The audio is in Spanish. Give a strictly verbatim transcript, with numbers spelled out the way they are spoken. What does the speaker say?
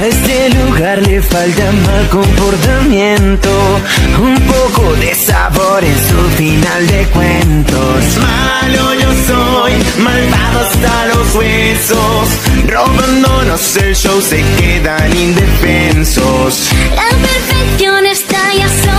A este lugar le falta mal comportamiento, un poco de sabor en su final de cuentos. Malo yo soy, malvado hasta los huesos, robándonos el show se quedan indefensos. La perfección está ya sola.